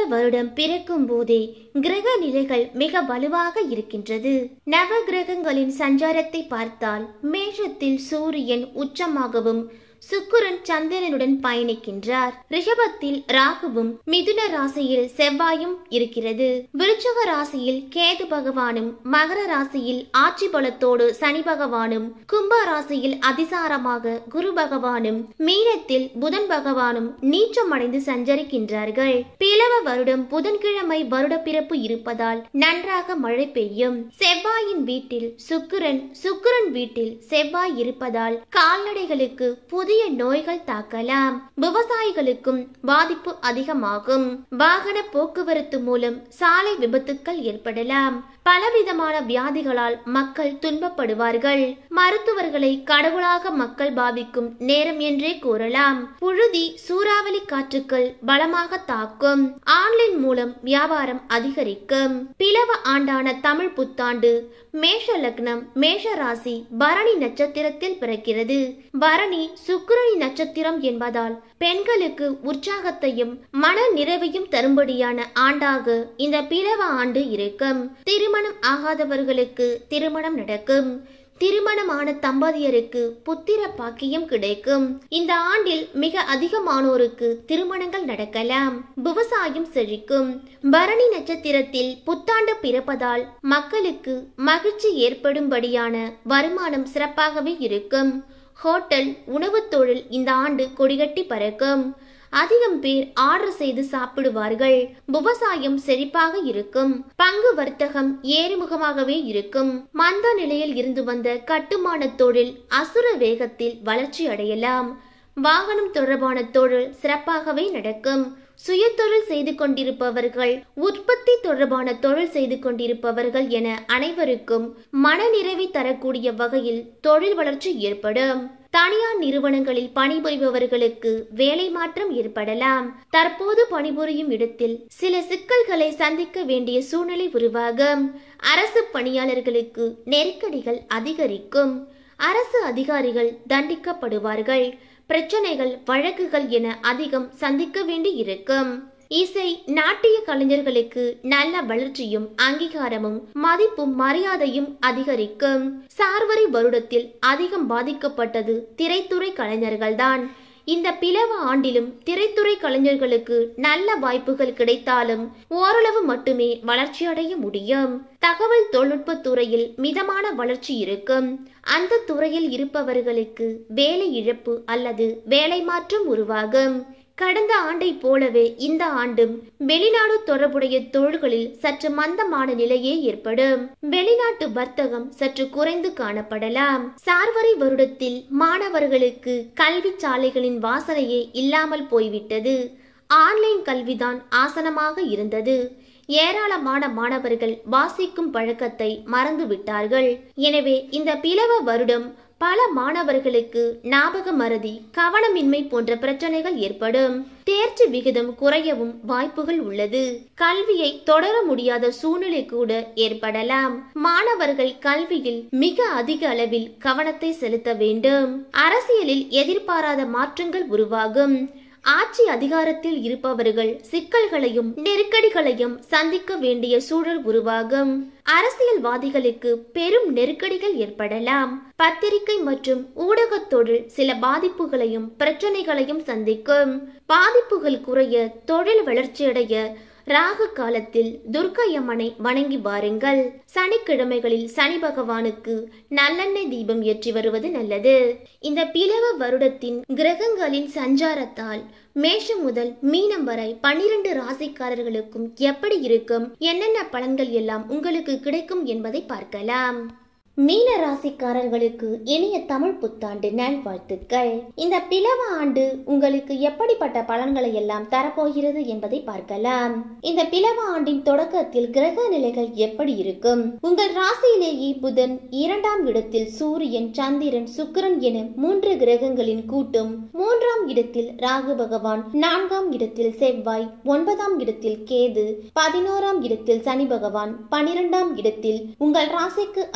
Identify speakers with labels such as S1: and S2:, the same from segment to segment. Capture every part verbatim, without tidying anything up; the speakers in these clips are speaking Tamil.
S1: வருடம் பிறக்கும் போதே கிரக நிலைகள் மிக வலுவாக இருக்கின்றது. நவ கிரகங்களின் சஞ்சாரத்தை பார்த்தால் மேஷத்தில் சூரியன் உச்சமாகவும் சுக்கிரன் சந்திரனுடன் பயணிக்கின்றார். ரிஷபத்தில் ராகுவும் மிதுன ராசியில் செவ்வாயும் இருக்கிறது. விருச்சக ராசியில் கேது பகவானும் மகர ராசியில் ஆட்சி பலத்தோடு சனி பகவானும் கும்ப ராசியில் அதிசாரமாக குரு பகவானும் மீனத்தில் புதன் பகவானும் நீச்சமடைந்து சஞ்சரிக்கின்றார்கள். பிளவ வருடம் புதன்கிழமை வருட பிறப்பு இருப்பதால் நன்றாக மழை பெய்யும். செவ்வாயின் வீட்டில் சுக்கிரன் சுக்கிரன் வீட்டில் செவ்வாய் இருப்பதால் கால்நடைகளுக்கு புதிய நோய்கள் தாக்கலாம். விவசாயிகளுக்கும் பாதிப்பு அதிகமாகும். வாகன போக்குவரத்து மூலம் சாலை விபத்துக்கள் ஏற்படலாம். பலவிதமான வியாதிகளால் மக்கள் துன்பப்படுவார்கள். மருத்துவர்களை கடவுளாக மக்கள் பாவிக்கும் நேரம் என்றே கூறலாம். புழுதி சூறாவளி காற்றுக்கள் பலமாக தாக்கும். ஆன்லைன் மூலம் வியாபாரம் அதிகரிக்கும். பிளவ ஆண்டான தமிழ் புத்தாண்டு மேஷ லக்னம் மேஷ ராசி பரணி நட்சத்திரத்தில் பிறக்கிறது. பரணி சுக்கிரனி நட்சத்திரம் என்பதால் பெண்களுக்கு உற்சாகத்தையும் மன நிறைவையும் தரும்படியான ஆண்டாக இந்த பிளவ ஆண்டு இருக்கும். திருமணம் ஆகாதவர்களுக்கு திருமணம் நடக்கும். திருமணமான தம்பதியருக்கு புத்திர பாக்கியம் கிடைக்கும். இந்த ஆண்டில் மிக அதிகமானோருக்கு திருமணங்கள் நடக்கலாம். விவசாயம் செழிக்கும். பரணி நட்சத்திரத்தில் புத்தாண்டு பிறப்பதால் மக்களுக்கு மகிழ்ச்சி ஏற்படும்படியான வருமானம் சிறப்பாகவே இருக்கும். ஹோட்டல் உணவு தொழில் இந்த ஆண்டு கொடிகட்டி பறக்கும். அதிகம் பேர் ஆர்டர் செய்து சாப்பிடுவார்கள். விவசாயம் செழிப்பாக இருக்கும். பங்கு வர்த்தகம் ஏறுமுகமாகவே இருக்கும். மந்த நிலையில் இருந்து வந்த கட்டுமான தொழில் அசுர வேகத்தில் வளர்ச்சி அடையலாம். வாகனம் தொடர்பான தொழில் சிறப்பாகவே நடக்கும். சுய தொழில் செய்து கொண்டிருப்பவர்கள், உற்பத்தி தொடர்பான தொழில் செய்து கொண்டிருப்பவர்கள் என அனைவருக்கும் மனநிறைவை தரக்கூடிய வகையில் தொழில் வளர்ச்சி ஏற்படும். தனியார் நிறுவனங்களில் பணிபுரிபவர்களுக்கு வேலை மாற்றம் ஏற்படலாம். தற்போது பணிபுரியும் இடத்தில் சில சிக்கல்களை சந்திக்க வேண்டிய சூழ்நிலை உருவாகும். அரசு பணியாளர்களுக்கு நெருக்கடிகள் அதிகரிக்கும். அரசு அதிகாரிகள் தண்டிக்கப்படுவார்கள். பிரச்சனைகள் வழக்குகள் என அதிகம் சந்திக்க வேண்டி இருக்கும். இசை நாட்டிய கலைஞர்களுக்கு நல்ல வளர்ச்சியும் அங்கீகாரமும் மதிப்பும் மரியாதையும் அதிகரிக்கும். சார்வரி வருடத்தில் அதிகம் பாதிக்கப்பட்டது திரைத்துறை கலைஞர்கள்தான். இந்த பிளவ ஆண்டிலும் திரைத்துறை கலைஞர்களுக்கு நல்ல வாய்ப்புகள் கிடைத்தாலும் ஓரளவு மட்டுமே வளர்ச்சி அடைய முடியும். தகவல் தொழில்நுட்ப துறையில் மிதமான வளர்ச்சி இருக்கும். அந்த துறையில் இருப்பவர்களுக்கு வேலை இழப்பு அல்லது வேலை மாற்றம் உருவாகும். கடந்த ஆண்டை போலவே இந்த ஆண்டும் வெளிநாடு தொடர்புடைய தொழில்களில் சற்று மந்தமான நிலையே ஏற்படும். வெளிநாட்டு வர்த்தகம் சற்று குறைந்து காணப்படலாம். சார்வரி வருடத்தில் மாணவர்களுக்கு கல்வி சாலைகளின் வாசனையே இல்லாமல் போய்விட்டது. ஆன்லைன் கல்விதான் ஆசனமாக இருந்தது. ஏராளமான மாணவர்கள் வாசிக்கும் பழக்கத்தை மறந்து விட்டார்கள். எனவே இந்த பிளவ வருடம் பல மாணவர்களுக்கு ஞாபக மறதி, கவனமின்மை போன்ற பிரச்சனைகள் ஏற்படும். தேர்ச்சி விகிதம் குறையவும் வாய்ப்புகள் உள்ளது. கல்வியை தொடர முடியாத சூழ்நிலை கூட ஏற்படலாம். மாணவர்கள் கல்வியில் மிக அதிக அளவில் கவனத்தை செலுத்த வேண்டும். அரசியலில் எதிர்பாராத மாற்றங்கள் உருவாகும். ஆட்சி அதிகாரத்தில் இருப்பவர்கள் சிக்கல்களையும் நெருக்கடிகளையும் சந்திக்க வேண்டிய சூழல் உருவாகும். அரசியல்வாதிகளுக்கு பெரும் நெருக்கடிகள் ஏற்படலாம். பத்திரிகை மற்றும் ஊடக தொழில் சில பாதிப்புகளையும் பிரச்சனைகளையும் சந்திக்கும். பாதிப்புகள் குறைய, தொழில் வளர்ச்சியடைய ராகு காலத்தில் துர்க்கையம்மனை வணங்கி வாருங்கள். சனிக்கிழமைகளில் சனி பகவானுக்கு நல்லெண்ணெய் தீபம் ஏற்றி வருவது நல்லது. இந்த பிளவ வருடத்தின் கிரகங்களின் சஞ்சாரத்தால் மேஷம் முதல் மீனம் வரை பன்னிரண்டு ராசிக்காரர்களுக்கும் எப்படி இருக்கும், என்னென்ன பலன்கள் எல்லாம் உங்களுக்கு கிடைக்கும் என்பதை பார்க்கலாம். மீன ராசிக்காரர்களுக்கு இனிய தமிழ் புத்தாண்டு நல்வாழ்த்துக்கள். இந்த பிளவ ஆண்டு உங்களுக்கு எப்படிப்பட்ட பலன்களை எல்லாம் தரப்போகிறது என்பதை பார்க்கலாம். இந்த பிளவ ஆண்டின் தொடக்கத்தில் கிரக நிலைகள் எப்படி இருக்கும்? உங்கள் ராசியிலேயே புதன், இரண்டாம் இடத்தில் சூரியன், சந்திரன், சுக்கிரன் என மூன்று கிரகங்களின் கூட்டும், மூன்றாம் இடத்தில் ராகு பகவான், நான்காம் இடத்தில் செவ்வாய், ஒன்பதாம் இடத்தில் கேது, பதினோராம் இடத்தில் சனி பகவான், பனிரெண்டாம் இடத்தில் உங்கள் ராசிக்கு அதிபதியான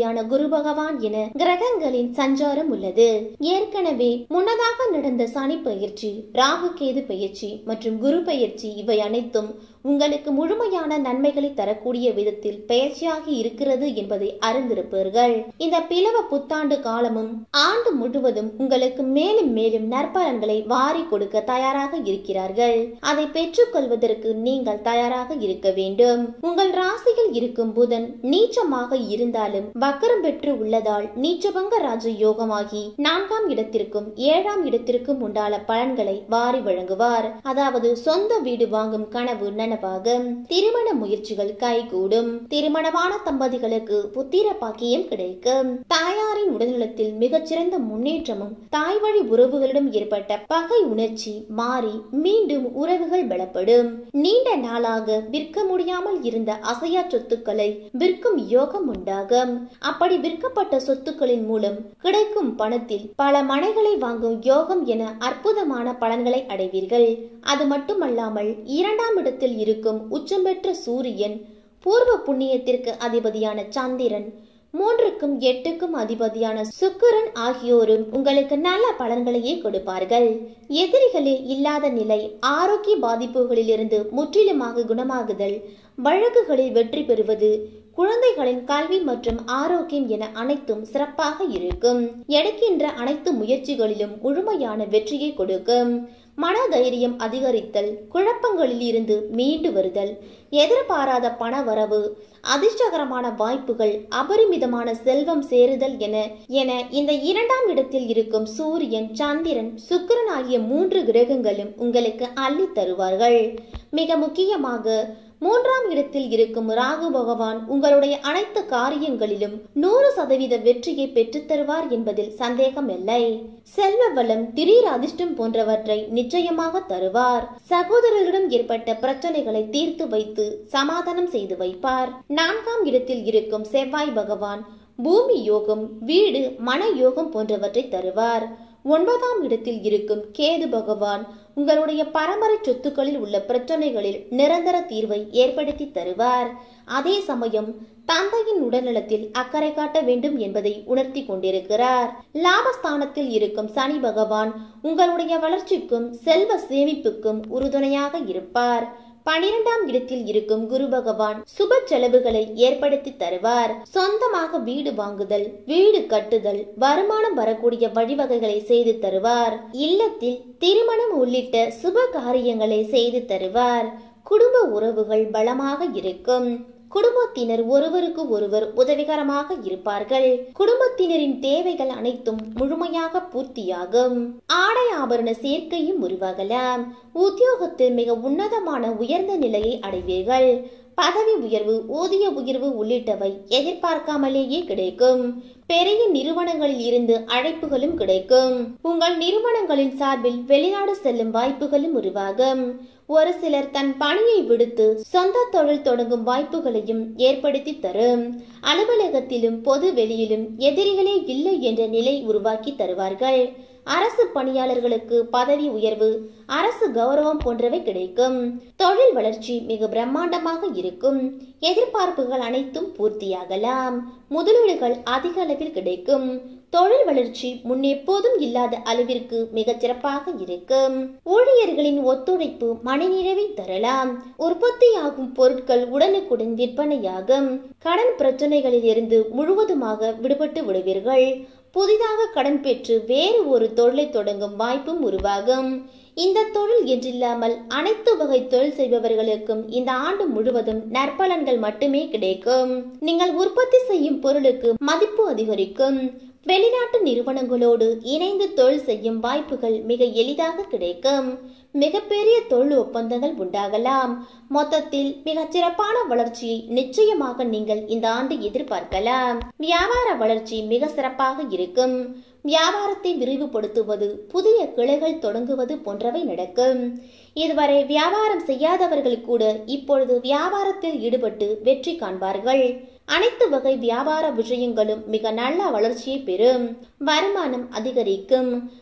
S1: அதிபதியான குரு பகவான் என கிரகங்களின் சஞ்சாரம் உள்ளது. ஏற்கனவே முன்னதாக நடந்த சனி பயிற்சி, ராகு கேது பயிற்சி மற்றும் குரு பயிற்சி இவை அனைத்தும் உங்களுக்கு முழுமையான நன்மைகளை தரக்கூடிய விதத்தில் பயிற்சியாகி இருக்கிறது என்பதை அறிந்திருப்பீர்கள். இந்த பிளவ புத்தாண்டு காலமும் ஆண்டு முழுவதும் உங்களுக்கு மேலும் மேலும் நற்பலன்களை வாரி கொடுக்க தயாராக இருக்கிறார்கள். அதை பெற்றுக் கொள்வதற்கு நீங்கள் தயாராக இருக்க வேண்டும். உங்கள் ராசியில் இருக்கும் புதன் நீச்சமாக இருந்தாலும் வக்கரம் பெற்று உள்ளதால் நீச்சபங்க ராஜ யோகமாகி நான்காம் இடத்திற்கும் ஏழாம் இடத்திற்கும் உண்டான பலன்களை வாரி வழங்குவார். அதாவது சொந்த வீடு வாங்கும் கனவு நனவாகும், திருமண முயற்சிகள் கைகூடும், திருமணமான தம்பதிகளுக்கு புத்திர பாக்கியம் கிடைக்கும், தாயாரின் உடல்நலத்தில் மிகச்சிறந்த முன்னேற்றமும், தாய் வழி உறவுகளிடம் ஏற்பட்ட பகை உணர்ச்சி மாறி மீண்டும் உறவுகள் பலப்படும். நீண்ட நாளாக விற்க முடியாமல் இருந்த அசையா சொத்துக்களை விற்கும் யோகம் உண்டாகும். அப்படி விற்கப்பட்ட சொத்துக்களின் மூலம் கிடைக்கும் பணத்தில் பல மனைகளை வாங்கும் யோகம் என அற்புதமான பலன்களை அடைவீர்கள். அது மட்டுமல்லாமல் இரண்டாம் இடத்தில் இருக்கும் உச்சம் பெற்ற சூரியன், பூர்வ புண்ணியத்திற்கு அதிபதியான சந்திரன், மூன்றுக்கும் எட்டுக்கும் அதிபதியான சுக்கிரன் ஆகியோரும் உங்களுக்கு நல்ல பலன்களையே கொடுப்பார்கள். எதிரிகளே இல்லாத நிலை, ஆரோக்கிய பாதிப்புகளிலிருந்து முற்றிலுமாக குணமாகுதல், வழக்குகளில் வெற்றி பெறுவது, குழந்தைகளின் கல்வி மற்றும் ஆரோக்கியம் என அனைத்தும் சிறப்பாக இருக்கும். எடுக்கின்ற அனைத்து முயற்சிகளிலும் முழுமையான வெற்றியை கொடுக்கும். மனதைரியம் அதிகரித்தல், குழப்பங்களில் இருந்து மீண்டு வருதல், எதிர்பாராத பண வரவு, அதிர்ஷ்டகரமான வாய்ப்புகள், அபரிமிதமான செல்வம் சேருதல் என என இந்த இரண்டாம் இடத்தில் இருக்கும் சூரியன், சந்திரன், சுக்கிரன் ஆகிய மூன்று கிரகங்களும் உங்களுக்கு அள்ளி தருவார்கள். மிக முக்கியமாக மூன்றாம் இடத்தில் இருக்கும் ராகு பகவான் உங்களுடைய அனைத்து காரியங்களிலும் நூறு சதவீத வெற்றியை பெற்றுத் தருவார் என்பதில் சந்தேகம் இல்லை. செல்வ வளம், திடீர் அதிர்ஷ்டம் போன்றவற்றை நிச்சயமாக தருவார். சகோதரர்களிடம் ஏற்பட்ட பிரச்சனைகளை தீர்த்து வைத்து சமாதானம் செய்து வைப்பார். நான்காம் இடத்தில் இருக்கும் செவ்வாய் பகவான் பூமி யோகம், வீடு, மன யோகம் போன்றவற்றை தருவார். ஒன்பதாம் இடத்தில் இருக்கும் கேது பகவான் உங்களுடைய பரம்பரை சொத்துக்களில் உள்ள பிரச்சனைகளில் நிரந்தர தீர்வை ஏற்படுத்தி தருவார். அதே சமயம் தந்தையின் உடல்நலத்தில் அக்கறை காட்ட வேண்டும் என்பதை உணர்த்தி கொண்டிருக்கிறார். லாபஸ்தானத்தில் இருக்கும் சனி பகவான் உங்களுடைய வளர்ச்சிக்கும் செல்வ சேமிப்புக்கும் உறுதுணையாக இருப்பார். பனிரெண்டாம் இடத்தில் இருக்கும் குரு பகவான் சுப செலவுகளை ஏற்படுத்தி தருவார். சொந்தமாக வீடு வாங்குதல், வீடு கட்டுதல், வருமானம் வரக்கூடிய வழிவகைகளை செய்து தருவார். இல்லத்தில் திருமணம் உள்ளிட்ட சுப காரியங்களை செய்து தருவார். குடும்ப உறவுகள் பலமாக இருக்கும். குடும்பத்தினர் ஒருவருக்கு ஒருவர் உதவிகரமாக இருப்பார்கள். குடும்பத்தினரின் தேவைகள் அனைத்தும் முழுமையாக பூர்த்தியாகும். ஆடை ஆபரண சேர்க்கையும் உருவாகலாம். உத்தியோகத்தில் மிக உன்னதமான உயர்ந்த நிலையை அடைவீர்கள். பதவி உயர்வு, ஊதிய உயர்வு உள்ளிட்டவை எதிர்பார்க்காமலேயே கிடைக்கும். பெரிய நிறுவனங்களில் இருந்து அழைப்புகளும் கிடைக்கும். உங்கள் நிறுவனங்களின் சார்பில் வெளிநாடு செல்லும் வாய்ப்புகளும் உருவாகும். ஒரு சிலர் தன் பணியை விடுத்து சொந்த தொழில் தொடங்கும் வாய்ப்புகளையும் ஏற்படுத்தி தரும். அலுவலகத்திலும் பொது வெளியிலும் எதிரிகளே இல்லை என்ற நிலை உருவாக்கி தருவார்கள். அரசு பணியாளர்களுக்கு பதவி உயர்வு, அரசு கௌரவம் போன்றவை கிடைக்கும். தொழில் வளர்ச்சி மிக பிரம்மாண்டமாக இருக்கும். எதிர்பார்ப்புகள் அனைத்தும் பூர்த்தியாகலாம். முதலீடுகள் அதிக அளவில் கிடைக்கும். தொழில் வளர்ச்சி முன்னெப்போதும் இல்லாத அளவிற்கு மிகச் சிறப்பாக இருக்கும். ஊழியர்களின் ஒத்துழைப்பு மனநிறைவை தரலாம். உற்பத்தியாகும் பொருட்கள் உடனுக்குடன் விற்பனையாகும். கடன் பிரச்சனைகளில் இருந்து முழுவதுமாக விடுபட்டு விடுவீர்கள். புதிதாக கடன் பெற்று வேறு ஒரு தொழிலை தொடங்கும் வாய்ப்பும் உருவாகும். இந்த தொழில் என்றில்லாமல் அனைத்து வகை தொழில் செய்பவர்களுக்கும் இந்த ஆண்டு முழுவதும் நற்பலன்கள் மட்டுமே கிடைக்கும். நீங்கள் உற்பத்தி செய்யும் பொருளுக்கு மதிப்பு அதிகரிக்கும். வெளிநாட்டு நிறுவனங்களோடு இணைந்து தொழில் செய்யும் வாய்ப்புகள் மிக எளிதாக கிடைக்கும். மிகப்பெரிய தொழில் ஒப்பந்தங்கள் உண்டாகலாம். மொத்தத்தில் மிக சிறப்பான வளர்ச்சியை நிச்சயமாக நீங்கள் இந்த ஆண்டு எதிர்பார்க்கலாம். வியாபார வளர்ச்சி மிக சிறப்பாக இருக்கும். வியாபாரத்தை விரிவுபடுத்துவது, புதிய கிளைகள் தொடங்குவது போன்றவை நடக்கும். இதுவரை வியாபாரம் செய்யாதவர்கள் கூட இப்பொழுது வியாபாரத்தில் ஈடுபட்டு வெற்றி காண்பார்கள். அனைத்து வகை வியாபார விஷயங்களும் மிக நல்ல வளர்ச்சியை பெறும். வருமானம் அதிகரிக்கும்.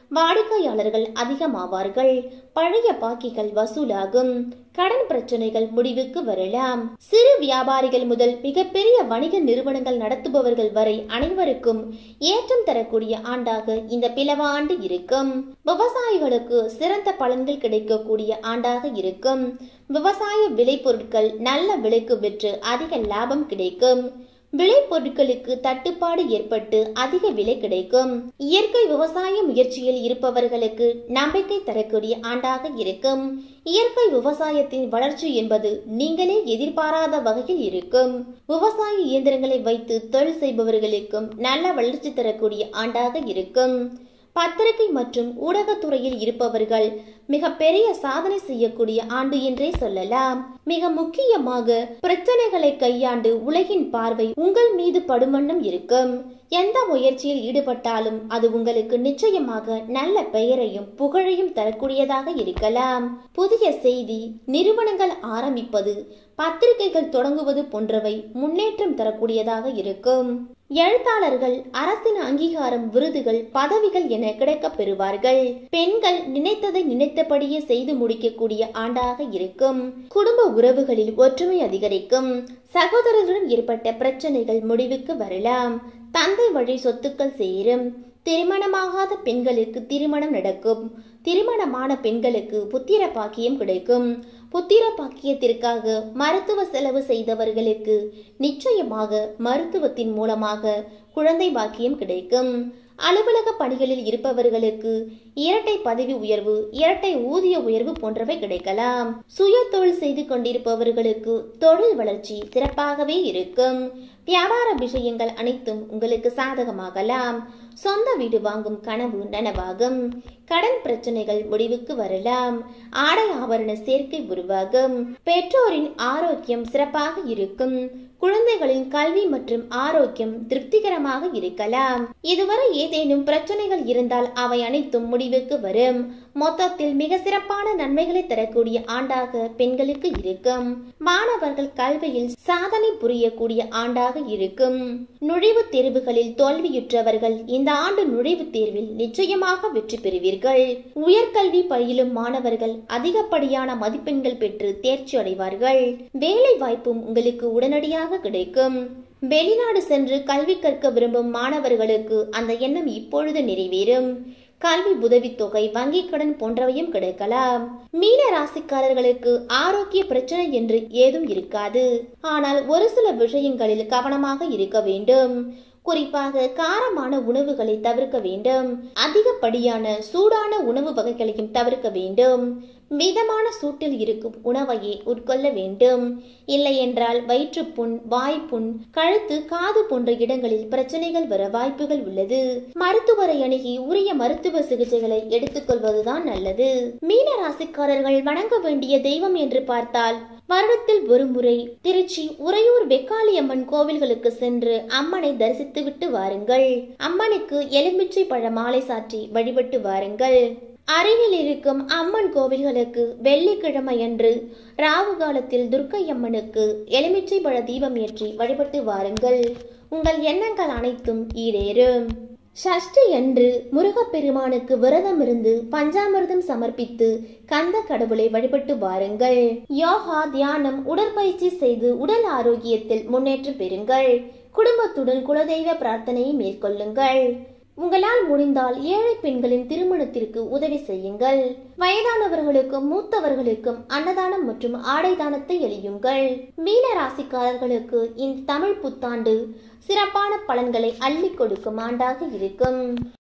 S1: வாடிக்கையாளர்கள் அதிகமாவார்கள். பழைய பாக்கிகள் வசூலாகும். கடன் பிரச்சனைகள் முடிவுக்கு வரலாம். சிறு வியாபாரிகள் முதல் மிகப்பெரிய வணிக நிறுவனங்கள் நடத்துபவர்கள் வரை அனைவருக்கும் ஏற்றம் தரக்கூடிய ஆண்டாக இந்த பிலவ ஆண்டு இருக்கும். விவசாயிகளுக்கு சிறந்த பலன்கள் கிடைக்கக்கூடிய ஆண்டாக இருக்கும். விவசாய விளைபொருட்கள் நல்ல விலைக்கு விற்று அதிக லாபம் கிடைக்கும். விளைபொருட்களுக்கு தட்டுப்பாடு ஏற்பட்டு அதிக விலை கிடைக்கும். இயற்கை விவசாய முயற்சியில் இருப்பவர்களுக்கு நம்பிக்கை தரக்கூடிய ஆண்டாக இருக்கும். இயற்கை விவசாயத்தின் வளர்ச்சி என்பது நீங்களே எதிர்பாராத வகையில் இருக்கும். விவசாய இயந்திரங்களை வைத்து தொழில் செய்பவர்களுக்கும் நல்ல வளர்ச்சி தரக்கூடிய ஆண்டாக இருக்கும். பத்திரிகை மற்றும் ஊடகத்துறையில் இருப்பவர்கள் மிக பெரிய சாதனை செய்யக்கூடிய ஆண்டு என்றே சொல்லலாம். மிக முக்கியமாக பிரச்சனைகளை கையாண்டு உலகின் பார்வை உங்கள் மீது படுமன்னம் இருக்கும். எந்த முயற்சியில் ஈடுபட்டாலும் அது உங்களுக்கு நிச்சயமாக நல்ல பெயரையும் புகழையும் தரக்கூடியதாக இருக்கலாம். புதிய செய்தி, நிறுவனங்கள் ஆரம்பிப்பது, பத்திரிகைகள் தொடங்குவது போன்றவை முன்னேற்றம் தரக்கூடியதாக இருக்கும். எழுத்தாளர்கள் அரசின் அங்கீகாரம், விருதுகள், பதவிகள் என கிடைக்கப் பெறுவார்கள். பெண்கள் நினைத்ததை நினைத்தபடியே செய்து முடிக்கக்கூடிய ஆண்டாக இருக்கும். குடும்ப உறவுகளில் ஒற்றுமை அதிகரிக்கும். சகோதரர்களுடன் ஏற்பட்ட பிரச்சனைகள் முடிவுக்கு வரலாம். தந்தை வழி சொத்துக்கள் சேரும். திருமணமாகாத பெண்களுக்கு திருமணம் நடக்கும். திருமணமான பெண்களுக்கு புத்திர பாக்கியம் கிடைக்கும். புத்திர பாக்கியத்திற்காக மருத்துவ செலவு செய்தவர்களுக்கு நிச்சயமாக மருத்துவத்தின் மூலமாக குழந்தை பாக்கியம் கிடைக்கும். அலுவலக பணிகளில் இருப்பவர்களுக்கு இரட்டை பதவி உயர்வு, இரட்டை ஊதிய உயர்வு போன்றவை கிடைக்கலாம். சுய தொழில் செய்து கொண்டிருப்பவர்களுக்கு தொழில் வளர்ச்சி சிறப்பாகவே இருக்கும். வியாபார விஷயங்கள் அனைத்தும் உங்களுக்கு சாதகமாகலாம். சொந்த வீடு வாங்கும் கனவு நனவாகும். கடன் பிரச்சனைகள் முடிவுக்கு வரலாம். ஆடை ஆபரண சேர்க்கை உருவாகும். பெற்றோரின் ஆரோக்கியம் சிறப்பாக இருக்கும். குழந்தைகளின் கல்வி மற்றும் ஆரோக்கியம் திருப்திகரமாக இருக்கலாம். இதுவரை ஏதேனும் பிரச்சனைகள் இருந்தால் அவை அனைத்தும் முடிவுக்கு வரும். மொத்தத்தில் மிக சிறப்பான நன்மைகளை தரக்கூடிய ஆண்டாக பெண்களுக்கு இருக்கும். மாணவர்கள் கல்வியில் சாதனை புரியக்கூடிய ஆண்டாக இருக்கும். நுழைவுத் தேர்வுகளில் தோல்வியுற்றவர்கள் இந்த ஆண்டு நுழைவுத் தேர்வில் நிச்சயமாக வெற்றி பெறுவீர்கள். உயர்கல்வி பயிலும் மாணவர்கள் அதிகப்படியான மதிப்பெண்கள் பெற்று தேர்ச்சி அடைவார்கள். வேலை வாய்ப்பும் உங்களுக்கு உடனடியாக கிடைக்கும். வெளிநாடு சென்று கல்வி கற்க விரும்பும் மாணவர்களுக்கு அந்த எண்ணம் இப்பொழுது நிறைவேறும். கல்வி உதவித்தொகை, வங்கி கடன் போன்றவையும் கிடைக்கலாம். மீன ராசிக்காரர்களுக்கு ஆரோக்கிய பிரச்சனை என்று ஏதும் இருக்காது. ஆனால் ஒரு சில விஷயங்களில் கவனமாக இருக்க வேண்டும். குறிப்பாக காரமான உணவுகளை தவிர்க்க வேண்டும். அதிகப்படியான சூடான உணவு வகைகளையும் தவிர்க்க வேண்டும். மிதமான சூட்டில் இருக்கும் உணவையே உட்கொள்ள வேண்டும். இல்லை என்றால் வயிற்றுப்புண், வாய்ப்புண், கழுத்து, காது போன்ற இடங்களில் பிரச்சனைகள் வர வாய்ப்புகள் உள்ளது. மருத்துவரை அணுகி உரிய மருத்துவ சிகிச்சைகளை எடுத்துக்கொள்வதுதான் நல்லது. மீன ராசிக்காரர்கள் வணங்க வேண்டிய தெய்வம் என்று பார்த்தால் வருடத்தில் ஒரு முறை திருச்சி உறையூர் வெக்காளியம்மன் கோவில்களுக்கு சென்று அம்மனை தரிசித்து விட்டு வாருங்கள். அம்மனுக்கு எலுமிச்சை பழ மாலை சாற்றி வழிபட்டு வாருங்கள். அருகில் இருக்கும் அம்மன் கோவில்களுக்கு வெள்ளிக்கிழமை அன்று ராவு காலத்தில் துர்க்கை அம்மனுக்கு எலுமிச்சை பழ தீபம் ஏற்றி வழிபட்டு வாருங்கள். உங்கள் எண்ணங்கள் அனைத்தும் ஈடேறும். சஷ்டி அன்று முருகப்பெருமானுக்கு விரதம் இருந்து பஞ்சாமிர்தம் சமர்ப்பித்து கந்த கடவுளை வழிபட்டு வாருங்கள். யோகா, தியானம், உடற்பயிற்சி செய்து உடல் ஆரோக்கியத்தில் முன்னேற்றம் பெறுங்கள். குடும்பத்துடன் குலதெய்வ பிரார்த்தனையை மேற்கொள்ளுங்கள். உங்களால் முடிந்தால் ஏழை பெண்களின் திருமணத்திற்கு உதவி செய்யுங்கள். வயதானவர்களுக்கும் மூத்தவர்களுக்கும் அன்னதானம் மற்றும் ஆடை தானத்தை எளியுங்கள். மீன ராசிக்காரர்களுக்கு இந்த தமிழ் புத்தாண்டு சிறப்பான பலன்களை அள்ளி கொடுக்கும் ஆண்டாக இருக்கும்.